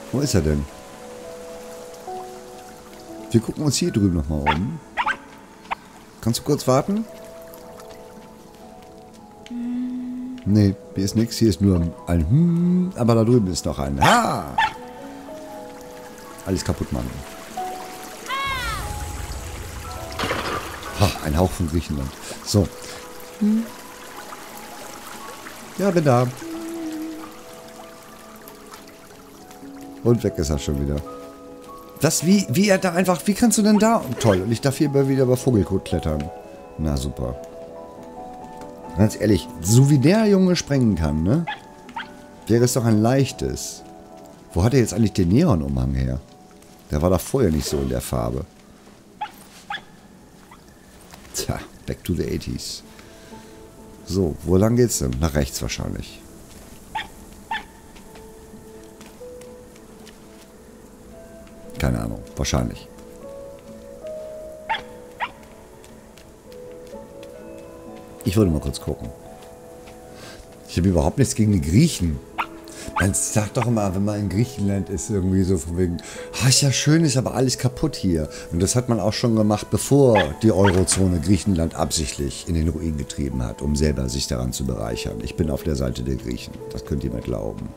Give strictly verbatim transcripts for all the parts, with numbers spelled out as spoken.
Wo ist er denn? Wir gucken uns hier drüben nochmal um. Kannst du kurz warten? Nee, hier ist nichts. Hier ist nur ein Hm, aber da drüben ist noch ein Ha! Alles kaputt machen. Ha, ein Hauch von Griechenland. So. Hm. Ja, bin da. Und weg ist er schon wieder. Das, wie, wie er da einfach, wie kannst du denn da? Toll, und ich darf hier wieder über Vogelkot klettern. Na, super. Ganz ehrlich, so wie der Junge sprengen kann, ne? Wäre es doch ein leichtes. Wo hat er jetzt eigentlich den Neonumhang her? Der war doch vorher nicht so in der Farbe. Tja, back to the eighties. So, wo lang geht's denn? Nach rechts wahrscheinlich. Keine Ahnung, wahrscheinlich. Ich wollte mal kurz gucken. Ich habe überhaupt nichts gegen die Griechen. Man sagt doch immer, wenn man in Griechenland ist, irgendwie so von wegen, ah, ist ja schön, ist aber alles kaputt hier. Und das hat man auch schon gemacht, bevor die Eurozone Griechenland absichtlich in den Ruin getrieben hat, um selber sich daran zu bereichern. Ich bin auf der Seite der Griechen. Das könnt ihr mir glauben.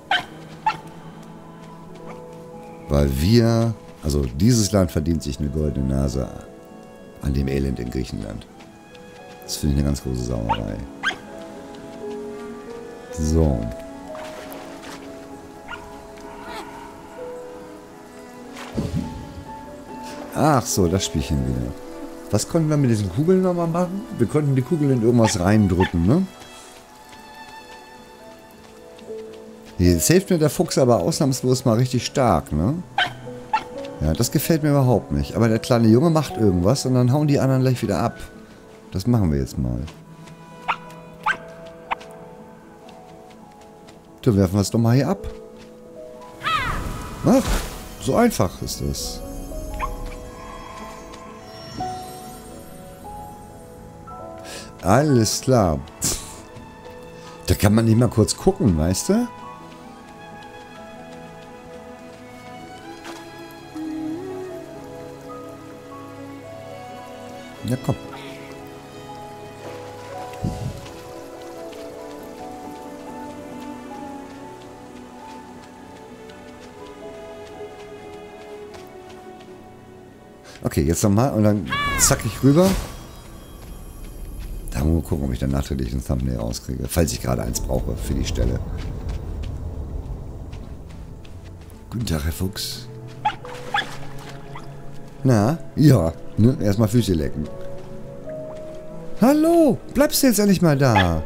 Weil wir, also dieses Land verdient sich eine goldene Nase an dem Elend in Griechenland. Das finde ich eine ganz große Sauerei. So. Ach so, das Spielchen wieder. Was konnten wir mit diesen Kugeln nochmal machen? Wir konnten die Kugeln in irgendwas reindrücken, ne? Jetzt hilft mir der Fuchs aber ausnahmslos mal richtig stark, ne? Ja, das gefällt mir überhaupt nicht. Aber der kleine Junge macht irgendwas und dann hauen die anderen gleich wieder ab. Das machen wir jetzt mal. Dann werfen wir es doch mal hier ab. Ach, so einfach ist das. Alles klar. Da kann man nicht mal kurz gucken, weißt du? Ja, komm. Okay, jetzt nochmal und dann zack ich rüber. Da muss ich gucken, ob ich dann nachträglich ein Thumbnail rauskriege. Falls ich gerade eins brauche für die Stelle. Guten Tag, Herr Fuchs. Na, ja, ne? Erstmal Füße lecken. Hallo, bleibst du jetzt endlich mal da?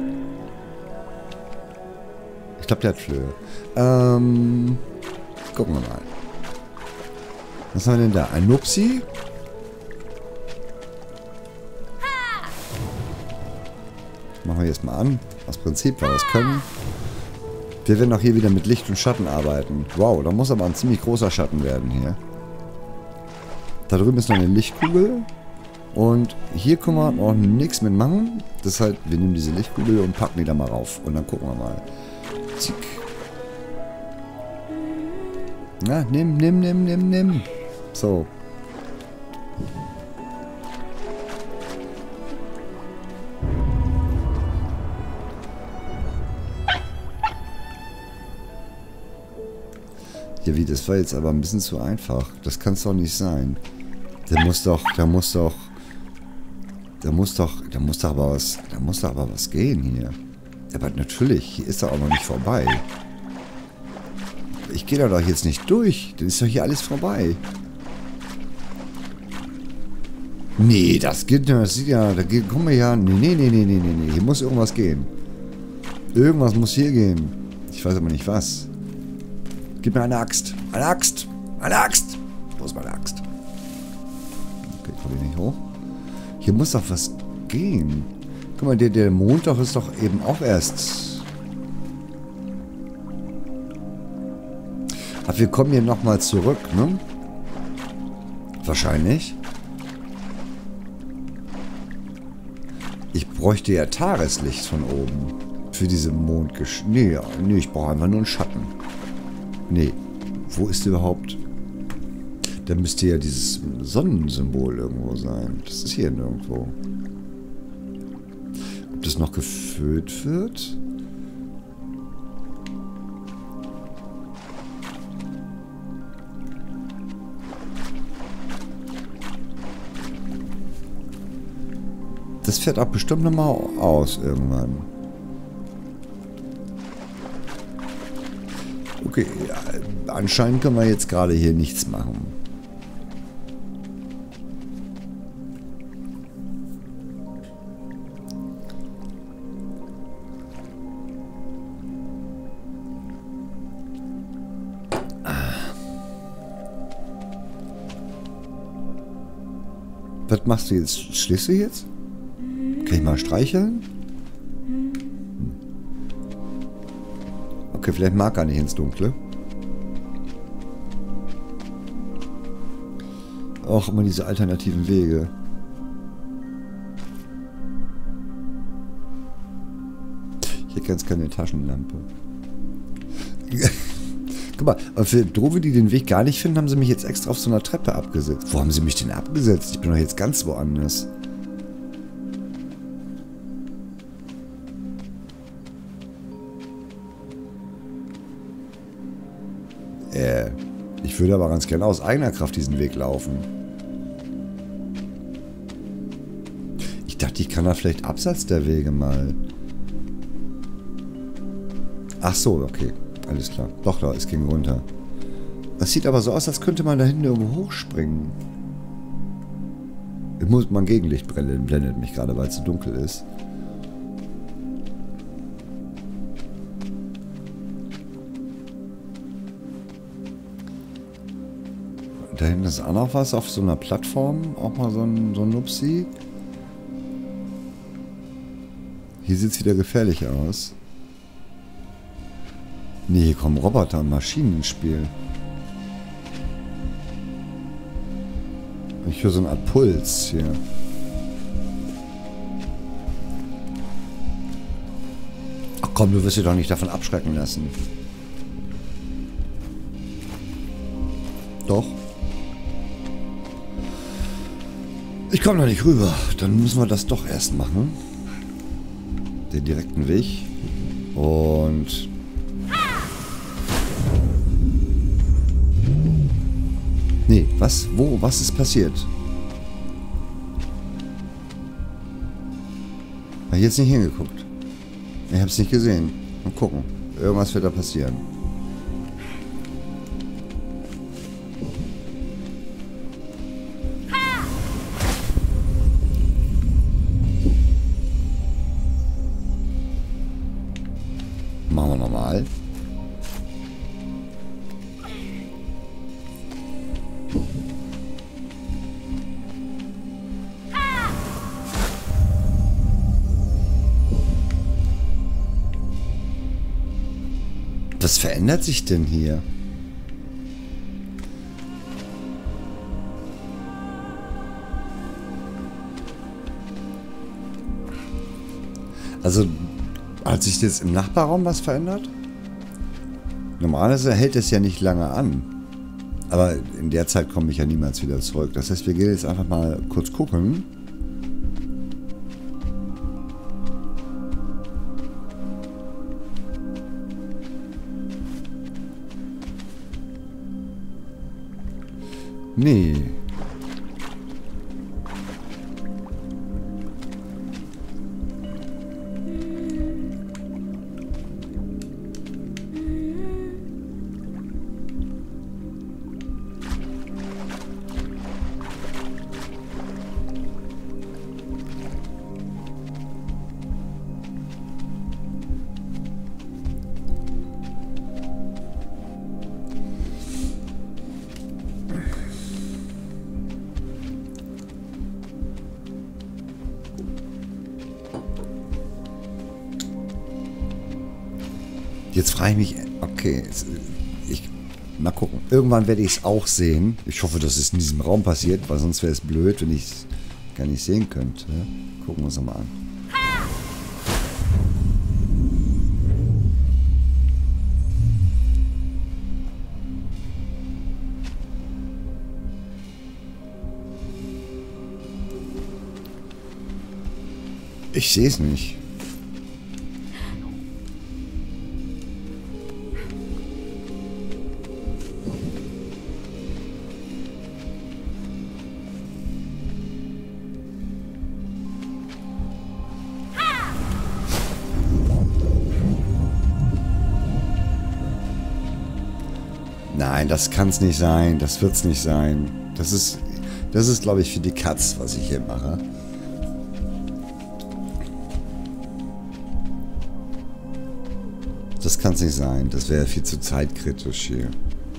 Ich glaube, der hat Flöhe. Ähm, gucken wir mal. Was haben wir denn da? Ein Nupsi? Machen wir jetzt mal an. Aus Prinzip, weil wir es können. Wir werden auch hier wieder mit Licht und Schatten arbeiten. Wow, da muss aber ein ziemlich großer Schatten werden hier. Da drüben ist noch eine Lichtkugel. Und hier können wir noch nichts mit machen. Deshalb, wir nehmen diese Lichtkugel und packen die da mal rauf. Und dann gucken wir mal. Zick. Na, nimm, nimm, nimm, nimm, nimm. So. Ja, wie, das war jetzt aber ein bisschen zu einfach. Das kann es doch nicht sein. Der muss doch, da muss doch, da muss doch, da muss doch aber was, da muss doch aber was gehen hier. Aber natürlich, hier ist er auch noch nicht vorbei. Ich gehe da doch jetzt nicht durch. Dann ist doch hier alles vorbei. Nee, das geht ja, das sieht ja, da geht, guck mal ja, nee, nee, nee, nee, nee, nee, hier muss irgendwas gehen. Irgendwas muss hier gehen. Ich weiß aber nicht was. Gib mir eine Axt. Eine Axt. Eine Axt. Wo ist meine Axt? Okay, komme ich nicht hoch. Hier muss doch was gehen. Guck mal, der, der Montag ist doch eben auch erst... Aber wir kommen hier nochmal zurück, ne? Wahrscheinlich. Ich bräuchte ja Tageslicht von oben. Für diese Mondgesch... Nee, nee, ich brauche einfach nur einen Schatten. Nee. Wo ist überhaupt... Da müsste ja dieses Sonnensymbol irgendwo sein. Das ist hier nirgendwo. Ob das noch gefüllt wird? Das fährt auch bestimmt nochmal aus irgendwann. Okay, ja, anscheinend können wir jetzt gerade hier nichts machen. Was machst du jetzt? Schläfst du jetzt? Kann ich mal streicheln? Okay, vielleicht mag er nicht ins Dunkle. Auch immer diese alternativen Wege. Ich hätte ganz keine Taschenlampe. Guck mal, für Doofe, die den Weg gar nicht finden, haben sie mich jetzt extra auf so einer Treppe abgesetzt. Wo haben sie mich denn abgesetzt? Ich bin doch jetzt ganz woanders. Äh, ich würde aber ganz gerne aus eigener Kraft diesen Weg laufen. Ich dachte, ich kann da vielleicht abseits der Wege mal. Ach so, okay. Alles klar. Doch, da, es ging runter. Das sieht aber so aus, als könnte man da hinten irgendwo hochspringen. Ich muss mal ein Gegenlicht brennen, blendet mich gerade, weil es so dunkel ist. Da hinten ist auch noch was auf so einer Plattform. Auch mal so ein, so ein Nupsi. Hier sieht es wieder gefährlich aus. Nee, hier kommen Roboter und Maschinen ins Spiel. Ich höre so eine Art Puls hier. Ach komm, du wirst dich doch nicht davon abschrecken lassen. Doch. Ich komme noch nicht rüber. Dann müssen wir das doch erst machen. Den direkten Weg. Und... Nee, was? Wo? Was ist passiert? Habe ich jetzt nicht hingeguckt. Ich habe es nicht gesehen. Mal gucken. Irgendwas wird da passieren. Machen wir nochmal. Was verändert sich denn hier? Also, hat sich jetzt im Nachbarraum was verändert? Normalerweise hält es ja nicht lange an. Aber in der Zeit komme ich ja niemals wieder zurück. Das heißt, wir gehen jetzt einfach mal kurz gucken. Nee. Jetzt frage ich mich, okay, ich, mal gucken. Irgendwann werde ich es auch sehen. Ich hoffe, dass es in diesem Raum passiert, weil sonst wäre es blöd, wenn ich es gar nicht sehen könnte. Gucken wir uns mal an. Ich sehe es nicht. Nein, das kann es nicht sein. Das wird es nicht sein. Das ist, das ist, glaube ich, für die Katz, was ich hier mache. Das kann es nicht sein. Das wäre viel zu zeitkritisch hier.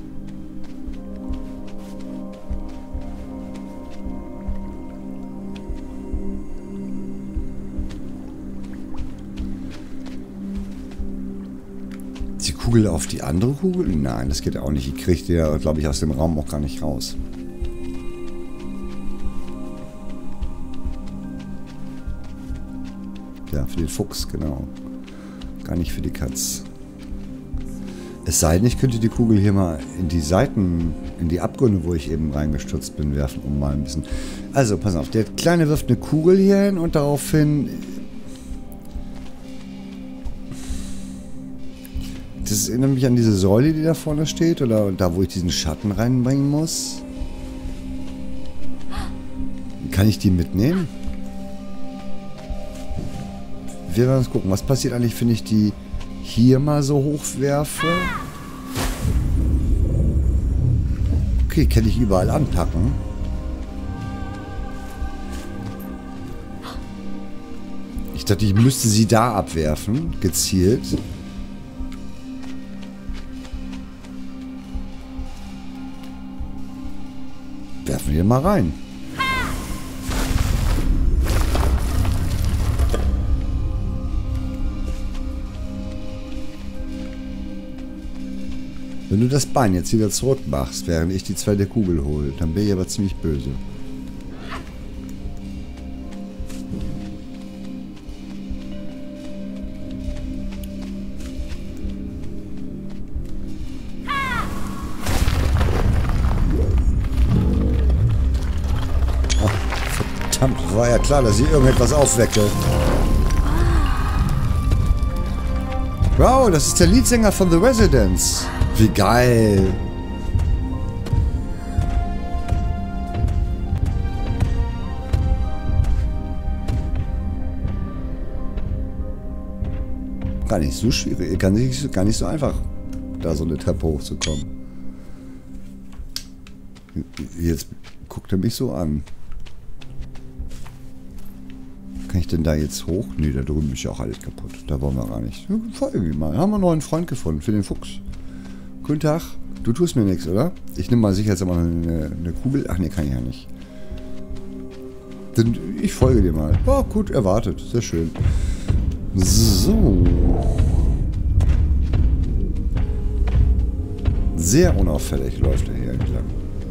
Die Kugel auf die andere Kugel? Nein, das geht auch nicht. Die kriegt ihr, glaube ich, aus dem Raum auch gar nicht raus. Ja, für den Fuchs, genau. Gar nicht für die Katz. Es sei denn, ich könnte die Kugel hier mal in die Seiten, in die Abgründe, wo ich eben reingestürzt bin, werfen, um mal ein bisschen... Also, pass auf, der Kleine wirft eine Kugel hier hin und daraufhin... Das erinnert mich an diese Säule, die da vorne steht, oder da, wo ich diesen Schatten reinbringen muss. Kann ich die mitnehmen? Wir werden uns gucken, was passiert eigentlich, wenn ich die hier mal so hoch werfe. Okay, kann ich überall anpacken. Ich dachte, ich müsste sie da abwerfen, gezielt. Werfen wir mal rein. Wenn du das Bein jetzt wieder zurück machst, während ich die zweite Kugel hole, dann bin ich aber ziemlich böse. Oh, verdammt, war ja klar, dass ich irgendetwas aufwecke. Wow, das ist der Leadsänger von The Residents. Wie geil. Gar nicht so schwierig, gar nicht, gar nicht so einfach, da so eine Treppe hochzukommen. Jetzt guckt er mich so an. Kann ich denn da jetzt hoch? Nee, da drüben ist ja auch alles kaputt. Da wollen wir gar nicht. Folgen wir mal. Haben wir einen neuen Freund gefunden für den Fuchs. Guten Tag. Du tust mir nichts, oder? Ich nehme mal sicherheitshalber eine, eine Kugel. Ach nee, kann ich ja nicht. Dann ich folge dir mal. Oh, gut, erwartet. Sehr schön. So. Sehr unauffällig läuft er hier entlang.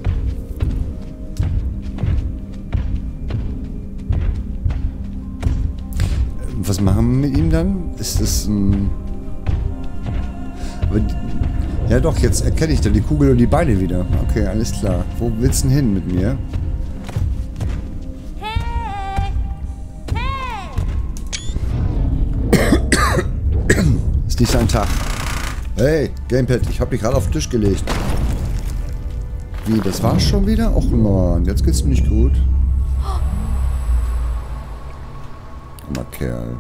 Was machen wir mit ihm dann? Ist das ein... Aber die, ja doch, jetzt erkenne ich da die Kugel und die Beine wieder. Okay, alles klar. Wo willst du denn hin mit mir? Hey! Hey! Ist nicht sein Tag. Hey, Gamepad, ich hab dich gerade auf den Tisch gelegt. Wie, das war's schon wieder? Och Mann, jetzt geht's mir nicht gut. Armer Kerl.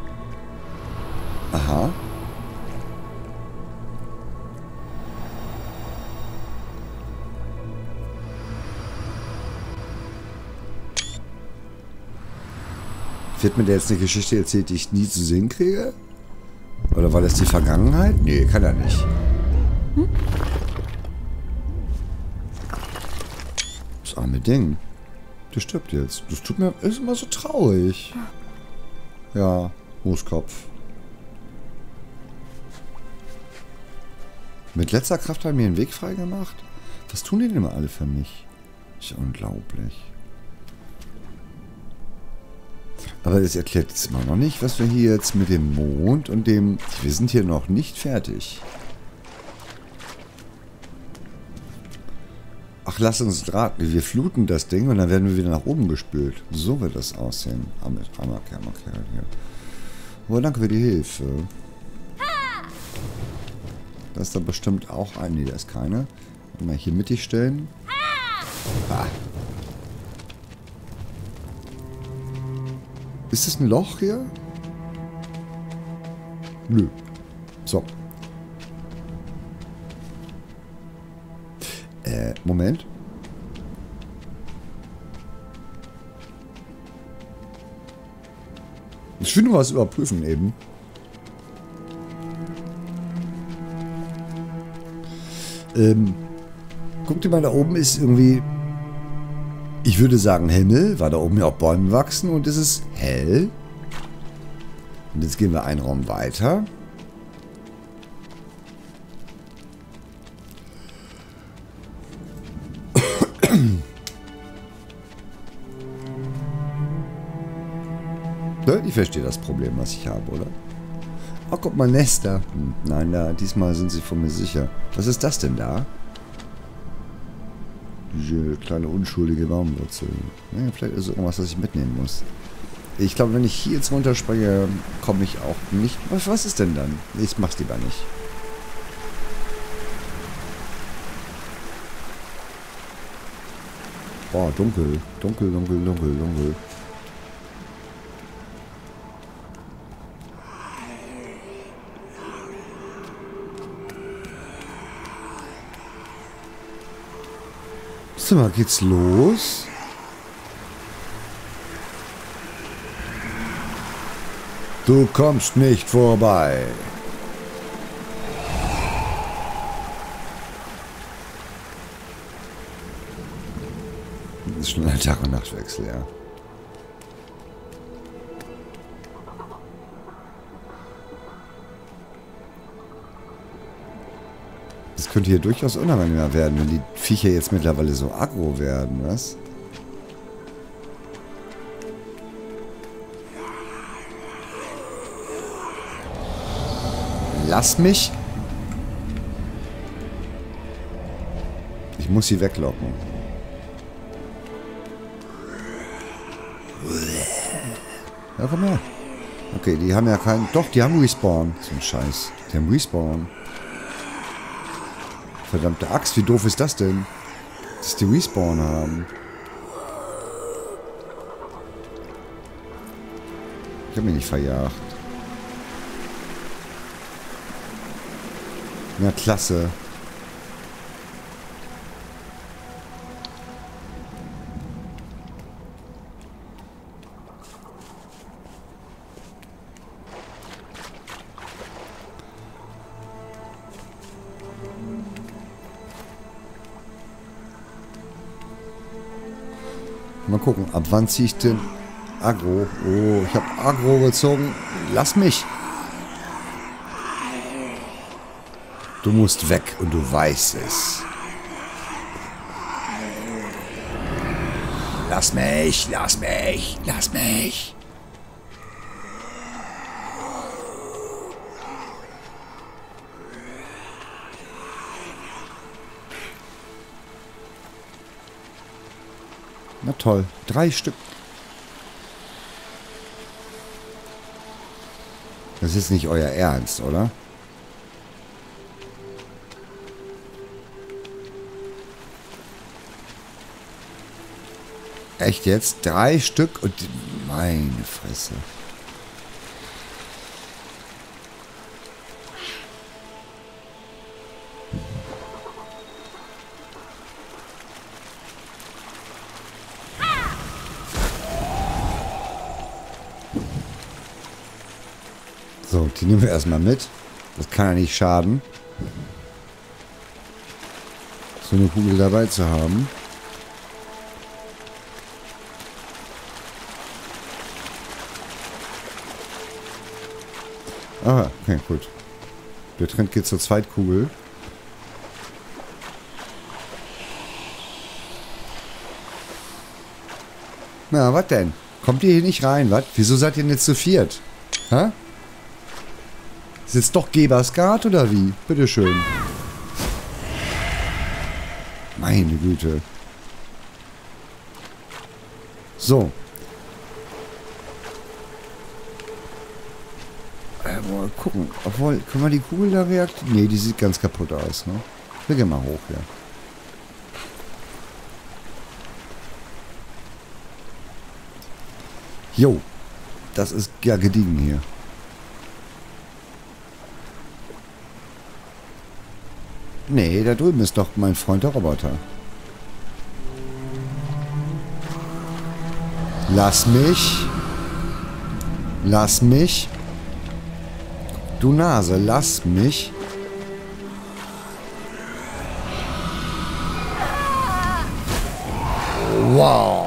Aha. Wird mir der jetzt eine Geschichte erzählt, die ich nie zu sehen kriege? Oder war das die Vergangenheit? Nee, kann er nicht. Hm? Das arme Ding. Das stirbt jetzt. Das tut mir... ist immer so traurig. Ja, Mooskopf. Mit letzter Kraft haben wir den Weg frei gemacht. Was tun die denn immer alle für mich? Ist ja unglaublich. Aber das erklärt jetzt immer noch nicht, was wir hier jetzt mit dem Mond und dem... Wir sind hier noch nicht fertig. Ach Ach, lass uns raten. Wir fluten das Ding und dann werden wir wieder nach oben gespült. So wird das aussehen. Armer Kerl, armer Kerl hier. Oh, danke für die Hilfe. Da ist da bestimmt auch ein. Nee, da ist keine. Mal hier mittig stellen. Ah. Ist das ein Loch hier? Nö. So. Äh, Moment. Ich will nur was überprüfen eben. Ähm, guckt ihr mal, da oben ist irgendwie, ich würde sagen Himmel, weil da oben ja auch Bäume wachsen und es ist hell. Und jetzt gehen wir einen Raum weiter. Ich verstehe das Problem, was ich habe, oder? Oh, guck mal, Nester. Hm, nein, da, diesmal sind sie von mir sicher. Was ist das denn da? Diese kleine unschuldige Baumwurzel. Naja, vielleicht ist es irgendwas, was ich mitnehmen muss. Ich glaube, wenn ich hier jetzt runterspringe, komme ich auch nicht... Was, was ist denn dann? Ich mach's lieber nicht. Oh, dunkel. Dunkel, dunkel, dunkel, dunkel. So, mal geht's los. Du kommst nicht vorbei. Das ist schon ein Tag- und Nachtwechsel, ja. Das könnte hier durchaus unangenehmer werden, wenn die Viecher jetzt mittlerweile so aggro werden, was? Lass mich! Ich muss sie weglocken. Ja, komm her. Okay, die haben ja keinen... Doch, die haben Respawn. So ein Scheiß. Die haben Respawn. Verdammte Axt, wie doof ist das denn? Dass die Respawn haben. Ich hab mich nicht verjagt. Na, klasse. Mal gucken, ab wann ziehe ich den Agro? Oh, ich habe Agro gezogen. Lass mich. Du musst weg und du weißt es. Lass mich, lass mich, lass mich. Na toll, drei Stück. Das ist nicht euer Ernst, oder? Echt jetzt? Drei Stück und... Meine Fresse. So, die nehmen wir erstmal mit. Das kann ja nicht schaden, so eine Kugel dabei zu haben. Ah, okay, gut. Der Trend geht zur Zweitkugel. Na, was denn? Kommt ihr hier nicht rein, was? Wieso seid ihr denn jetzt zu viert? Hä? Ist jetzt doch Gebersgard oder wie? Bitteschön. Meine Güte. So. Äh, mal gucken. Obwohl, können wir die Kugel da reaktivieren? Nee, die sieht ganz kaputt aus, ne? Wir gehen mal hoch, ja. Jo. Das ist ja gediegen hier. Nee, da drüben ist doch mein Freund der Roboter. Lass mich. Lass mich. Du Nase, lass mich. Wow.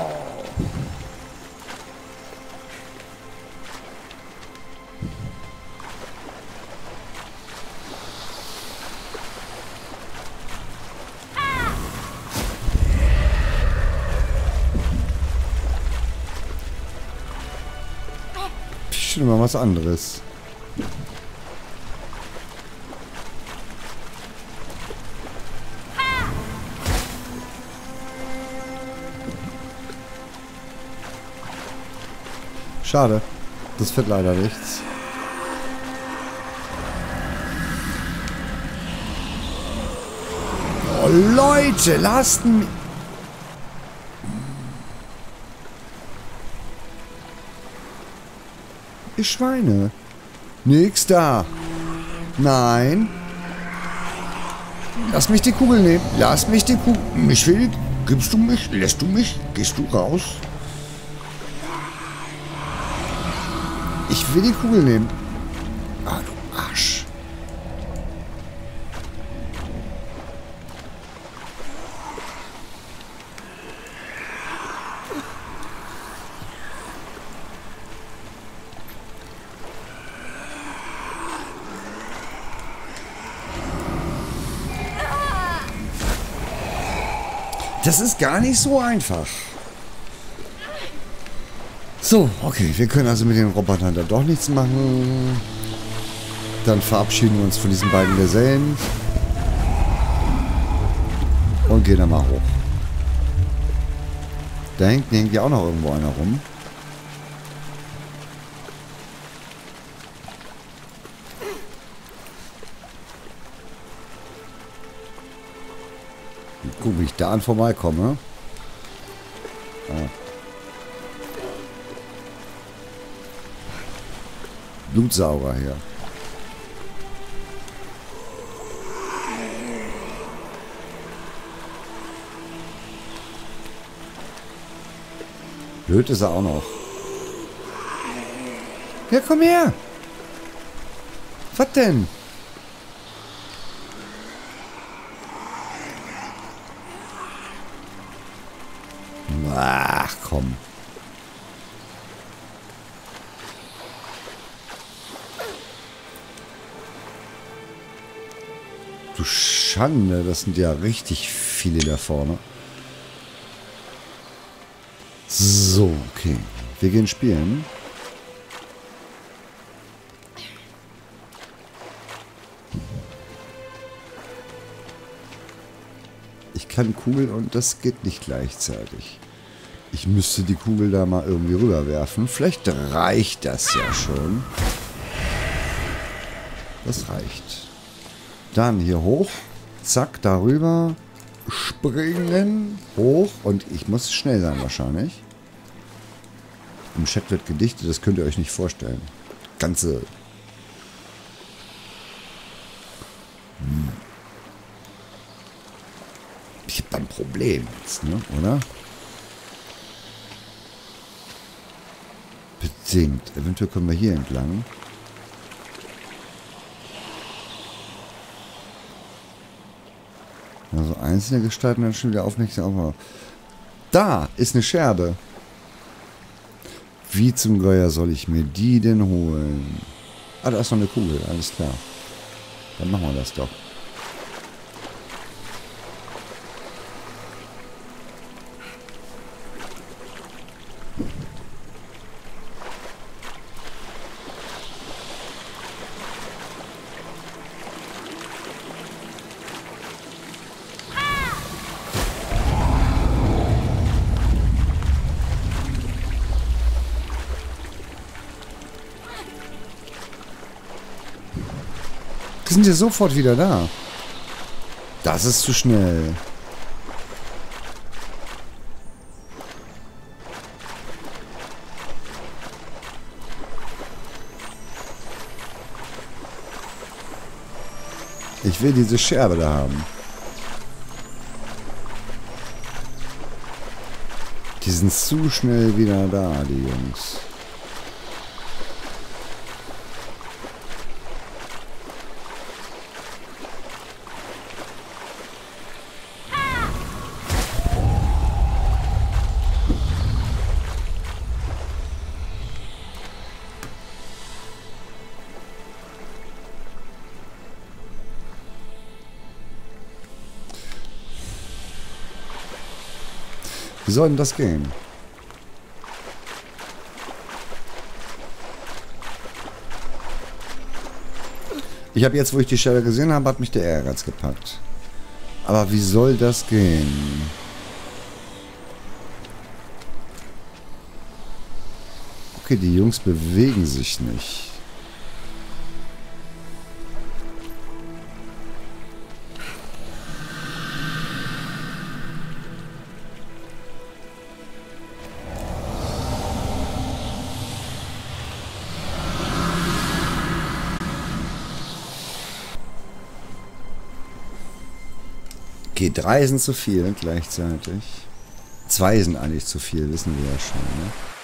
Schon mal was anderes. Schade. Das wird leider nichts. Oh Leute, lasst mich. Ihr Schweine. Nix da. Nein. Lass mich die Kugel nehmen. Lass mich die Kugel. Mich will. Gibst du mich? Lässt du mich? Gehst du raus? Ich will die Kugel nehmen. Ah, du Arsch. Das ist gar nicht so einfach. So, okay, wir können also mit den Robotern da doch nichts machen. Dann verabschieden wir uns von diesen beiden Gesellen. Und gehen dann mal hoch. Da hängt, hängt ja auch noch irgendwo einer rum. Guck, wie ich da an vorbeikomme. Ah. Blutsauger hier. Blöd ist er auch noch. Ja, komm her. Was denn? Ach, komm. Du Schande, das sind ja richtig viele da vorne. So, okay. Wir gehen spielen. Ich kann Kugel und das geht nicht gleichzeitig. Ich müsste die Kugel da mal irgendwie rüberwerfen. Vielleicht reicht das ja schon. Das reicht. Dann hier hoch. Zack, darüber. Springen. Hoch. Und ich muss schnell sein wahrscheinlich. Im Chat wird gedichtet. Das könnt ihr euch nicht vorstellen. Ganze... Hm. Ich hab da ein Problem jetzt, ne? Oder? Bedingt. Eventuell können wir hier entlang. Also einzelne Gestalten dann schon wieder aufmerksam. Da ist eine Scherbe. Wie zum Geier soll ich mir die denn holen? Ah, da ist noch eine Kugel. Alles klar. Dann machen wir das doch. sind ja sofort wieder da. Das ist zu schnell. Ich will diese Scherbe da haben. Die sind zu schnell wieder da, die Jungs. Wie soll denn das gehen? Ich habe jetzt, wo ich die Stelle gesehen habe, hat mich der Ehrgeiz gepackt. Aber wie soll das gehen? Okay, die Jungs bewegen sich nicht. Okay, drei sind zu viel gleichzeitig. Zwei sind eigentlich zu viel, wissen wir ja schon, ne?